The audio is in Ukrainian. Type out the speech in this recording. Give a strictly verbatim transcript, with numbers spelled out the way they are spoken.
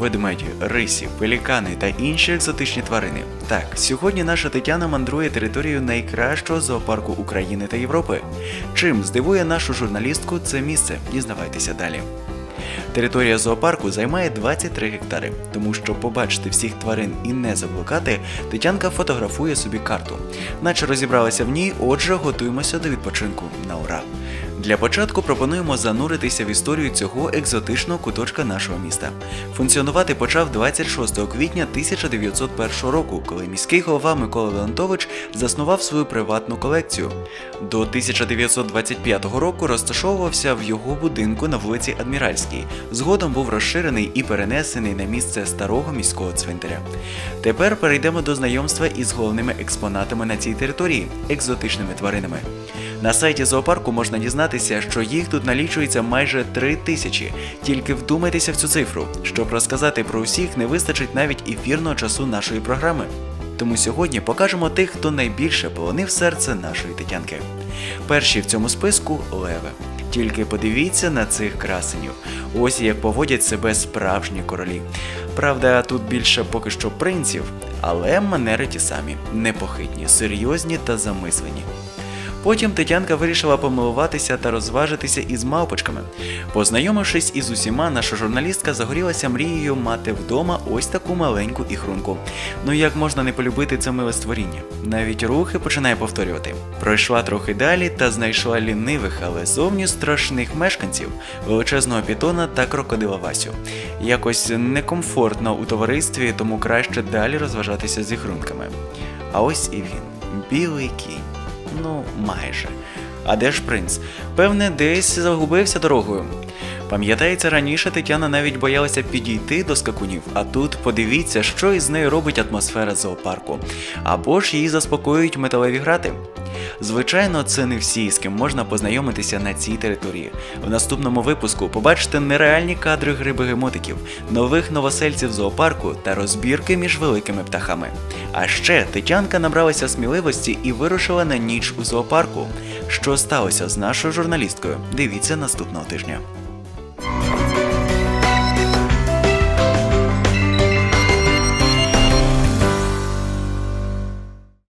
ведмеді, рисі, пелікани та інші екзотичні тварини. Так, сьогодні наша Тетяна мандрує територією найкращого зоопарку України та Європи. Чим здивує нашу журналістку це місце? Дізнавайтеся далі. Територія зоопарку займає двадцять три гектари, тому щоб побачити всіх тварин і не заблукати, Тетянка фотографує собі карту. Наче розібралася в ній, отже, готуємося до відпочинку на ура. Для початку пропонуємо зануритися в історію цього екзотичного куточка нашого міста. Функціонувати почав двадцять шостого квітня тисяча дев'ятсот першого року, коли міський голова Микола Леонтович заснував свою приватну колекцію. До тисяча дев'ятсот двадцять п'ятого року розташовувався в його будинку на вулиці Адміральській. Згодом був розширений і перенесений на місце старого міського цвинтаря. Тепер перейдемо до знайомства із головними експонатами на цій території – екзотичними тваринами. На сайті зоопарку можна дізнатися, що їх тут налічується майже три тисячі. Тільки вдумайтеся в цю цифру. Щоб розказати про усіх, не вистачить навіть ефірного часу нашої програми. Тому сьогодні покажемо тих, хто найбільше полонив серце нашої Тетянки. Перші в цьому списку – леви. Тільки подивіться на цих красенів. Ось як поводять себе справжні королі. Правда, тут більше поки що принців, але манери ті самі – непохитні, серйозні та замислені. Потім Тетянка вирішила помилуватися та розважитися із мавпочками. Познайомившись із усіма, наша журналістка загорілася мрією мати вдома ось таку маленьку іхрунку. Ну як можна не полюбити це миле створіння? Навіть рухи починає повторювати. Пройшла трохи далі та знайшла лінивих, але зовні страшних мешканців – величезного пітона та крокодила Васю. Якось некомфортно у товаристві, тому краще далі розважатися з іхрунками. А ось і він – білий кінь. Ну, майже. А де ж принц? Певне, десь загубився дорогою. Пам'ятається, раніше Тетяна навіть боялася підійти до скакунів, а тут подивіться, що із нею робить атмосфера зоопарку. Або ж її заспокоюють металеві грати. Звичайно, це не всі, з ким можна познайомитися на цій території. В наступному випуску побачите нереальні кадри гри бегемотиків, нових новосельців зоопарку та розбірки між великими птахами. А ще Тетянка набралася сміливості і вирушила на ніч у зоопарку. Що сталося з нашою журналісткою? Дивіться наступного тижня.